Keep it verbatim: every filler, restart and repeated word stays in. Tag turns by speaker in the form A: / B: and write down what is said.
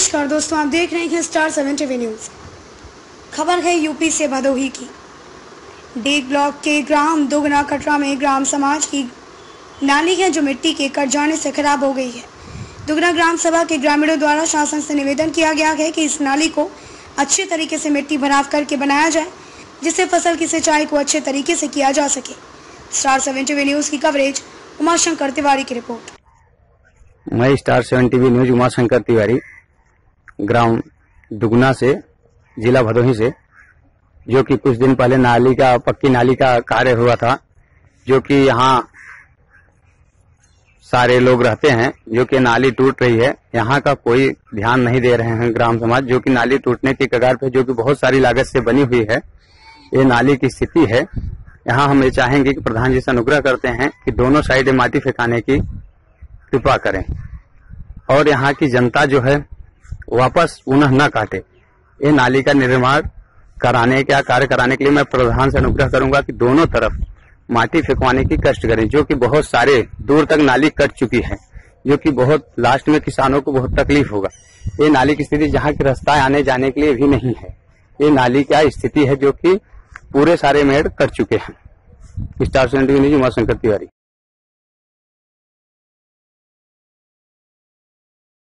A: नमस्कार दोस्तों, आप देख रहे हैं स्टार सेवन टीवी न्यूज। खबर है यूपी से भदोही की। डेग ब्लॉक के ग्राम दुगना कटरा में ग्राम समाज की नाली है जो मिट्टी के कट जाने से खराब हो गई है। दुगना ग्राम सभा के ग्रामीणों द्वारा शासन से निवेदन किया गया है कि इस नाली को अच्छे तरीके से मिट्टी भराव करके बनाया जाए, जिससे फसल की सिंचाई को अच्छे तरीके से किया जा सके। स्टार सेवन टीवी न्यूज की कवरेज उमाशंकर तिवारी की रिपोर्ट।
B: मैं Star seven TV news Umashankar Tiwari, ग्राम दुगना से, जिला भदोही से, जो कि कुछ दिन पहले नाली का पक्की नाली का कार्य हुआ था, जो कि यहाँ सारे लोग रहते हैं, जो कि नाली टूट रही है। यहाँ का कोई ध्यान नहीं दे रहे हैं ग्राम समाज, जो कि नाली टूटने की कगार पे, जो कि बहुत सारी लागत से बनी हुई है। ये नाली की स्थिति है। यहाँ हम ये चाहेंगे कि प्रधान जी से अनुग्रह करते हैं कि दोनों साइड माटी फेंकाने की कृपा करें और यहाँ की जनता जो है वापस पुनः न काटे। ये नाली का निर्माण कराने का कार्य कराने के लिए मैं प्रधान से अनुग्रह करूंगा कि दोनों तरफ माटी फेंकवाने की कष्ट करें, जो कि बहुत सारे दूर तक नाली कट चुकी है, जो कि बहुत लास्ट में किसानों को बहुत तकलीफ होगा। ये नाली की स्थिति जहाँ की रास्ता आने जाने के लिए भी नहीं है। ये नाली क्या स्थिति है, जो कि पूरे सारे मेड़ कट चुके हैं। Star seven TV news Umashankar Tiwari.